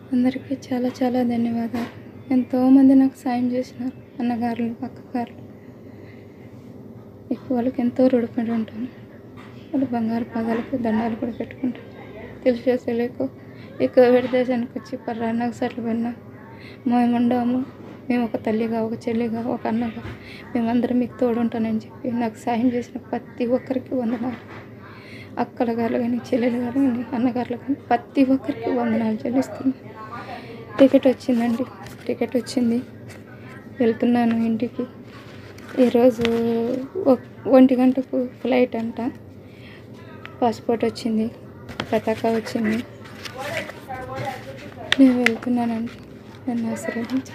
అందరికీ చాలా చాలా ధన్యవాదాలు. ఎంతోమంది నాకు సాయం చేసినారు, అన్నగారులు, అక్కగారులు. వాళ్ళకి ఎంతో రుణపడి ఉంటాను. వాళ్ళ బంగారు పాదాలకు దండాలు కూడా పెట్టుకుంటాను. తెలిసో తెలియకో ఈ కోవిడ్ దేశానికి వచ్చి పర్రాన్నకు సెటిల్ పడినా మేముండాము, మేము ఒక తల్లిగా, ఒక చెల్లిగా, ఒక అన్నగా మేమందరం మీకు తోడుంటానని చెప్పి నాకు సాయం చేసిన ప్రతి ఒక్కరికి వందనాలు. అక్కల గారు కానీ, చెల్లెలు గారు కానీ, అన్నగారులు కానీ ప్రతి ఒక్కరికి వందనాలు చెల్లిస్తున్నాను. టికెట్ వచ్చిందండి, టికెట్ వచ్చింది, వెళ్తున్నాను ఇంటికి. ఈరోజు 1 గంటకు ఫ్లైట్ అంట. పాస్పోర్ట్ వచ్చింది, పతాకా వచ్చింది. నేను వెళ్తున్నానండి, నన్ను ఆశీర్వదించండి.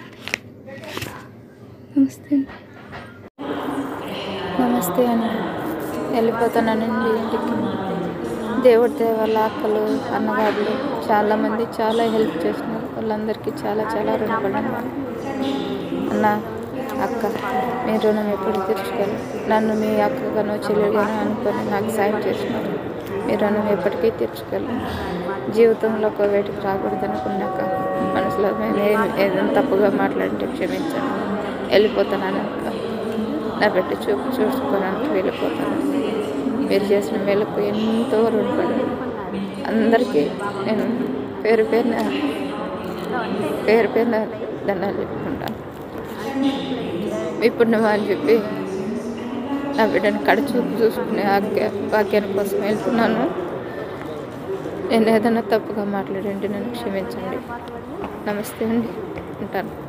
నమస్తే అండి. వెళ్ళిపోతున్నానండి ఇంటికి. దేవుడి దయ వల్ల అక్కలు, అన్నగారులు చాలామంది చాలా హెల్ప్ చేస్తున్నారు. వాళ్ళందరికీ చాలా చాలా రుణపడి అన్న, అక్క, మీ రుణం ఎప్పుడు తీర్చుకోవాలి. నన్ను మీ అక్కగానో చెల్లెలుగానో అనుకొని నాకు సాయం చేస్తున్నారు. మీ రుణం ఎప్పటికీ తీర్చుకోవాలి. జీవితంలో ఒక వేటికి రాకూడదు అనుకున్నాక మనసులో ఏదైనా తప్పుగా మాట్లాడితే క్షమించండి. వెళ్ళిపోతున్నాను అక్క, నా బిడ్డ చూసుకోవడానికి వెళ్ళిపోతాను. మీరు చేసిన మేలకు ఎంతో రుణపడి అందరికీ నేను పేరు పేరున దండాలు చెప్పుకుంటాను. ఇప్పుడు నువ్వు అని చెప్పి నా బిడ్డను కడచూపు చూసుకునే భాగ్యాన్ని కోసం వెళ్తున్నాను. నేను ఏదైనా తప్పుగా మాట్లాడండి, నన్ను క్షమించండి. నమస్తే అండి, ఉంటాను.